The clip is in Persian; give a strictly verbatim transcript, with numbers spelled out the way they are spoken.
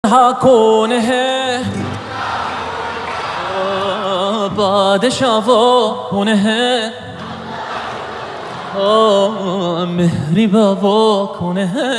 ها کونه ہے بادشاہ وہ کون ہے مہری با وہ کون ہے